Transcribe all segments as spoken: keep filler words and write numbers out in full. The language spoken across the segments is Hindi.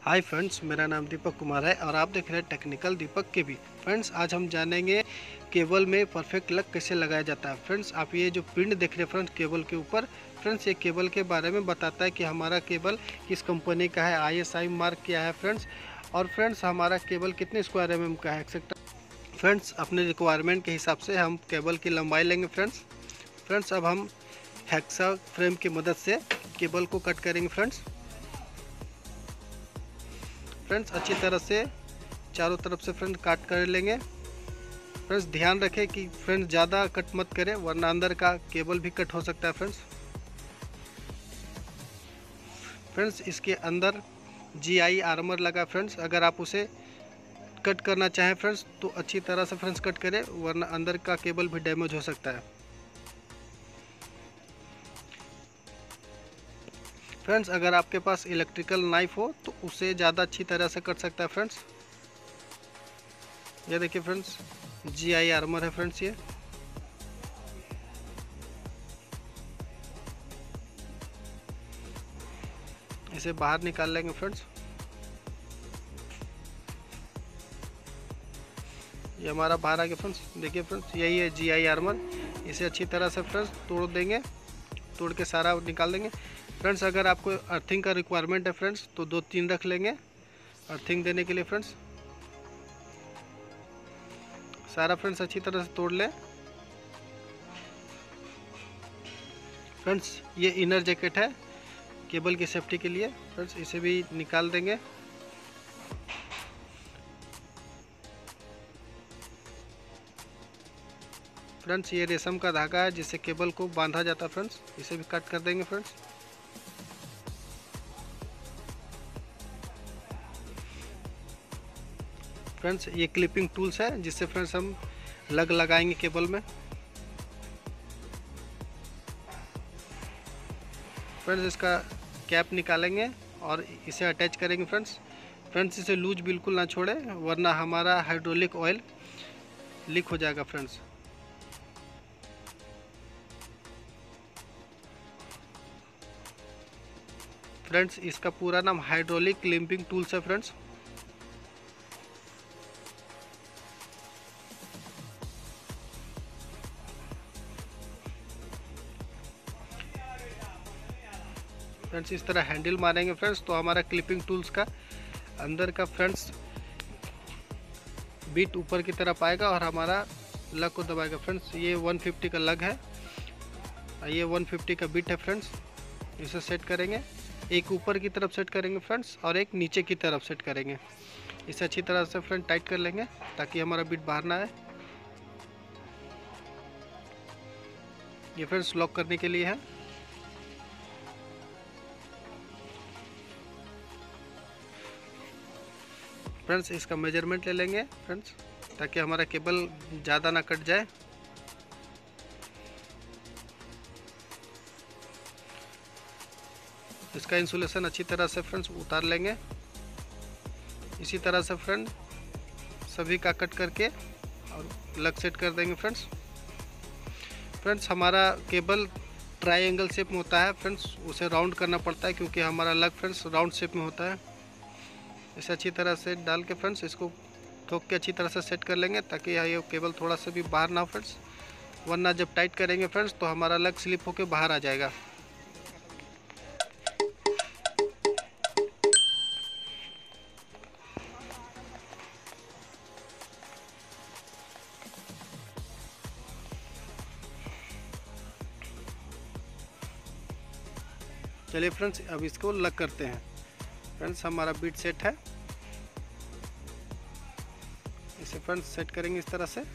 हाय फ्रेंड्स, मेरा नाम दीपक कुमार है और आप देख रहे हैं टेक्निकल दीपक के भी। फ्रेंड्स, आज हम जानेंगे केबल में परफेक्ट लक कैसे लगाया जाता है। फ्रेंड्स, आप ये जो प्रिंट देख रहे हैं फ्रेंड्स केबल के ऊपर, फ्रेंड्स ये केबल के बारे में बताता है कि हमारा केबल किस कंपनी का है, आई एस आई मार्क क्या है फ्रेंड्स, और फ्रेंड्स हमारा केबल कितने स्क्वायर एम एम का है एक्सेट्रा। फ्रेंड्स, अपने रिक्वायरमेंट के हिसाब से हम केबल की लंबाई लेंगे फ्रेंड्स। फ्रेंड्स, अब हम हेक्सा फ्रेम की मदद से केबल को कट करेंगे फ्रेंड्स। फ्रेंड्स, अच्छी तरह से चारों तरफ से फ्रेंड्स काट कर लेंगे। फ्रेंड्स, ध्यान रखें कि फ्रेंड्स ज़्यादा कट मत करें वरना अंदर का केबल भी कट हो सकता है फ्रेंड्स। फ्रेंड्स, इसके अंदर जी आई आर्मर लगा फ्रेंड्स, अगर आप उसे कट करना चाहें फ्रेंड्स तो अच्छी तरह से फ्रेंड्स कट करें वरना अंदर का केबल भी डैमेज हो सकता है। फ्रेंड्स, अगर आपके पास इलेक्ट्रिकल नाइफ हो तो उसे ज़्यादा अच्छी तरह से कट सकता है फ्रेंड्स। ये देखिए फ्रेंड्स, जी आई आर्मर है फ्रेंड्स। ये इसे बाहर निकाल लेंगे फ्रेंड्स। ये हमारा बाहर आ गया फ्रेंड्स। देखिए फ्रेंड्स, यही है जी आई आर्मर। इसे अच्छी तरह से फ्रेंड्स तोड़ देंगे, तोड़ के सारा निकाल देंगे। फ्रेंड्स, अगर आपको अर्थिंग का रिक्वायरमेंट है फ्रेंड्स तो दो तीन रख लेंगे अर्थिंग देने के लिए फ्रेंड्स। सारा फ्रेंड्स अच्छी तरह से तोड़ लें। फ्रेंड्स, ये इनर जैकेट है केबल की सेफ्टी के लिए फ्रेंड्स, इसे भी निकाल देंगे। फ्रेंड्स, ये रेशम का धागा है जिससे केबल को बांधा जाता है फ्रेंड्स, इसे भी कट कर देंगे फ्रेंड्स। फ्रेंड्स, ये क्लिपिंग टूल्स है जिससे फ्रेंड्स हम लग लगाएंगे केबल में। फ्रेंड्स, इसका कैप निकालेंगे और इसे अटैच करेंगे फ्रेंड्स। फ्रेंड्स, इसे लूज बिल्कुल ना छोड़े वरना हमारा हाइड्रोलिक ऑयल लीक हो जाएगा फ्रेंड्स। फ्रेंड्स, इसका पूरा नाम हाइड्रोलिक क्लिपिंग टूल्स है फ्रेंड्स। फ्रेंड्स, इस तरह हैंडल मारेंगे फ्रेंड्स तो हमारा क्लिपिंग टूल्स का अंदर का फ्रेंड्स बीट ऊपर की तरफ आएगा और हमारा लग को दबाएगा फ्रेंड्स। ये एक सौ पचास का लग है, ये एक सौ पचास का बीट है फ्रेंड्स। इसे सेट करेंगे, एक ऊपर की तरफ सेट करेंगे फ्रेंड्स और एक नीचे की तरफ सेट करेंगे। इसे अच्छी तरह से फ्रेंड टाइट कर लेंगे ताकि हमारा बीट बाहर ना आए। ये फ्रेंड्स लॉक करने के लिए है। फ्रेंड्स, इसका मेजरमेंट ले लेंगे फ्रेंड्स ताकि हमारा केबल ज़्यादा ना कट जाए। इसका इंसुलेशन अच्छी तरह से फ्रेंड्स उतार लेंगे। इसी तरह से फ्रेंड सभी का कट करके और लग सेट कर देंगे फ्रेंड्स। फ्रेंड्स, हमारा केबल ट्रायंगल शेप में होता है फ्रेंड्स, उसे राउंड करना पड़ता है क्योंकि हमारा लग फ्रेंड्स राउंड शेप में होता है। इसे अच्छी तरह से डाल के फ्रेंड्स इसको ठोक के अच्छी तरह से सेट कर लेंगे ताकि ये केबल थोड़ा सा भी बाहर ना हो फ्रेंड्स, वरना जब टाइट करेंगे फ्रेंड्स तो हमारा लग स्लिप होके बाहर आ जाएगा। चलिए फ्रेंड्स, अब इसको लग करते हैं। फ्रेंड्स, हमारा बीट सेट है, इसे फ्रेंड्स सेट करेंगे इस तरह से।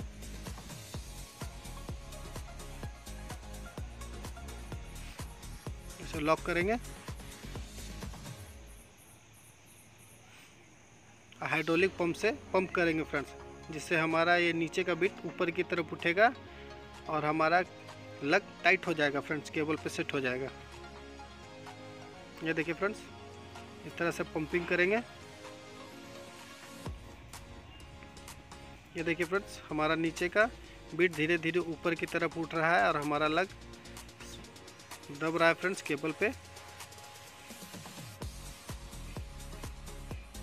इसे लॉक करेंगे, हाइड्रोलिक पंप से पंप करेंगे फ्रेंड्स, जिससे हमारा ये नीचे का बीट ऊपर की तरफ उठेगा और हमारा लग टाइट हो जाएगा फ्रेंड्स, केबल पे सेट हो जाएगा। ये देखिए फ्रेंड्स, इस तरह से पंपिंग करेंगे। ये देखिए फ्रेंड्स, हमारा नीचे का बीट धीरे धीरे ऊपर की तरफ उठ रहा है और हमारा लग दब रहा है फ्रेंड्स केबल पे।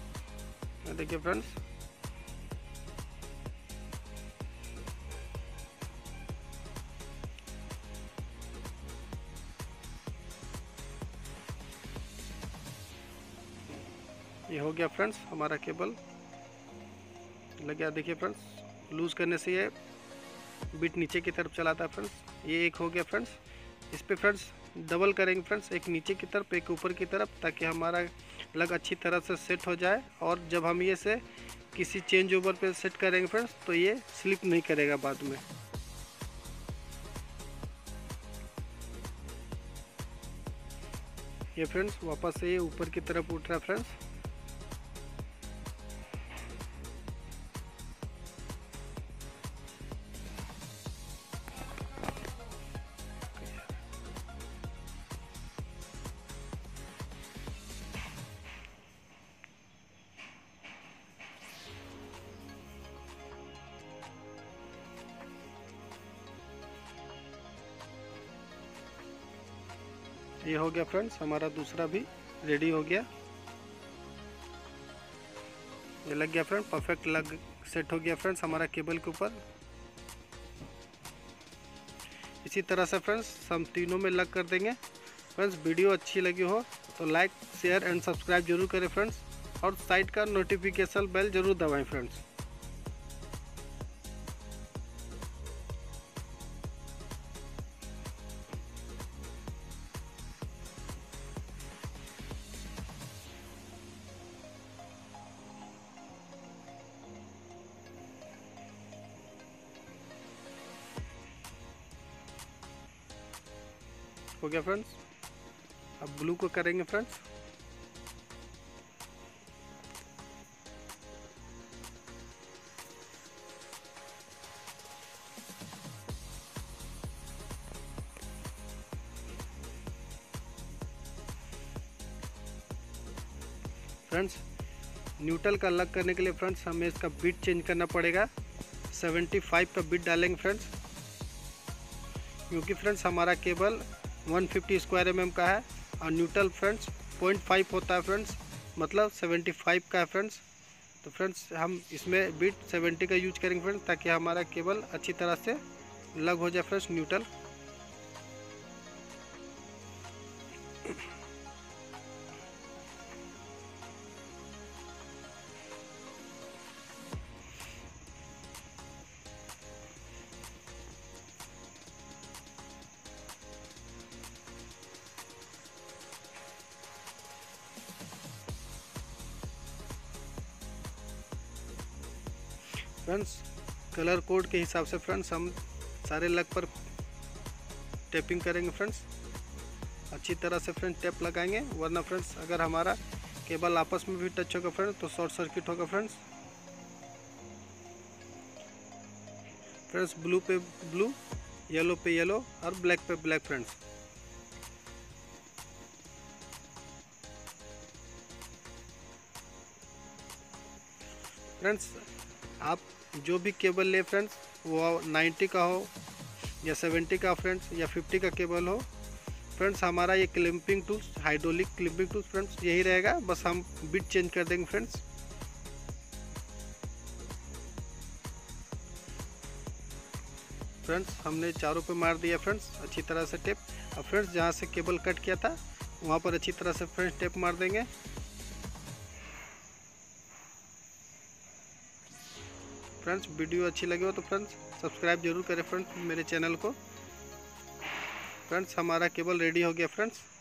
देखिए फ्रेंड्स, ये हो गया फ्रेंड्स हमारा केबल लग गया। देखिए फ्रेंड्स, लूज़ करने से ये बिट नीचे की तरफ चलाता है फ्रेंड्स। ये एक हो गया फ्रेंड्स। इस पे फ्रेंड्स डबल करेंगे फ्रेंड्स, एक नीचे की तरफ एक ऊपर की तरफ, ताकि हमारा लग अच्छी तरह से सेट हो जाए। और जब हम ये से किसी चेंज ओवर पे सेट करेंगे फ्रेंड्स, तो ये स्लिप नहीं करेगा बाद में। ये फ्रेंड्स वापस से ये ऊपर की तरफ उठ रहा है फ्रेंड्स। ये हो गया फ्रेंड्स, हमारा दूसरा भी रेडी हो गया। ये लग गया फ्रेंड, परफेक्ट लग सेट हो गया फ्रेंड्स हमारा केबल के ऊपर। इसी तरह से फ्रेंड्स हम तीनों में लग कर देंगे। फ्रेंड्स वीडियो अच्छी लगी हो तो लाइक शेयर एंड सब्सक्राइब जरूर करें फ्रेंड्स, और साइड का नोटिफिकेशन बेल जरूर दबाएं फ्रेंड्स। हो गया फ्रेंड्स, अब ब्लू को करेंगे फ्रेंड्स। फ्रेंड्स न्यूट्रल का अलग करने के लिए फ्रेंड्स हमें इसका बिट चेंज करना पड़ेगा। पचहत्तर का बिट डालेंगे फ्रेंड्स, क्योंकि फ्रेंड्स हमारा केबल एक सौ पचास स्क्वायर एम एम का है और न्यूट्रल फ्रेंड्स पॉइंट फाइव होता है फ्रेंड्स, मतलब पचहत्तर का है फ्रेंड्स। तो फ्रेंड्स हम इसमें बिट सत्तर का यूज करेंगे फ्रेंड्स, ताकि हमारा केबल अच्छी तरह से लग हो जाए friends neutral. Friends colour code के हिसाब से फ्रेंड्स हम सारे लग पर टेपिंग करेंगे फ्रेंड्स। अच्छी तरह से फ्रेंड्स टेप लगाएंगे, वरना फ्रेंड्स अगर हमारा केबल आपस में भी टच होगा फ्रेंड्स तो शॉर्ट सर्किट होगा फ्रेंड्स। फ्रेंड्स ब्लू पे ब्लू, येलो पे येलो और ब्लैक पे ब्लैक फ्रेंड्स। फ्रेंड्स आप जो भी केबल ले फ्रेंड्स, वो नब्बे का हो या सत्तर का फ्रेंड्स या पचास का केबल हो फ्रेंड्स, हमारा ये clipping tools hydraulic clipping tools friends यही रहेगा। बस हम बिट चेंज कर देंगे फ्रेंड्स। फ्रेंड्स हमने चारों पे मार दिया फ्रेंड्स अच्छी तरह से टेप। अब फ्रेंड्स जहाँ से केबल कट किया था वहाँ पर अच्छी तरह से फ्रेंड्स टेप मार देंगे। फ्रेंड्स वीडियो अच्छी लगी हो तो फ्रेंड्स सब्सक्राइब जरूर करें फ्रेंड्स मेरे चैनल को। फ्रेंड्स हमारा केबल रेडी हो गया फ्रेंड्स।